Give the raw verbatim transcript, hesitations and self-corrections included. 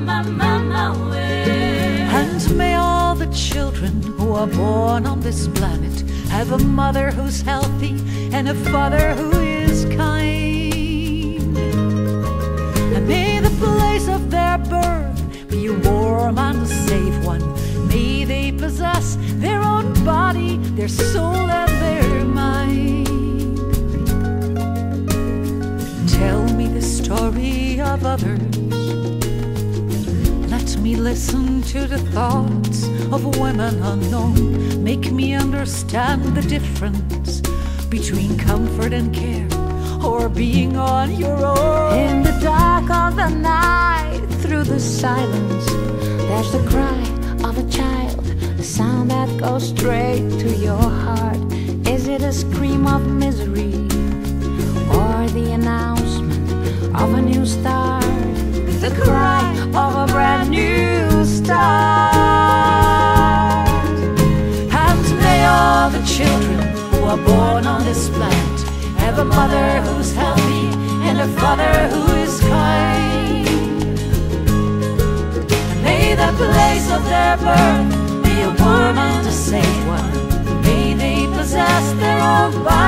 my, my, my way. And may all the children who are born on this planet have a mother who's healthy and a father who is kind. And may the place of their birth be a warm and a safe one. May they possess their own body, their soul and their mind. Tell me the story of others. Let me listen to the thoughts of women unknown. Make me understand the difference between comfort and care, or being on your own. In the dark of the night, through the silence, there's the cry of a child, a sound that goes straight to your heart. Is it a scream of misery, or the announcement of a new start? The cry of a brand new start. And may all the children who are born on this planet have a mother who's healthy and a father who is kind. And may the place of their birth be a warm and a safe one. May they possess their own body.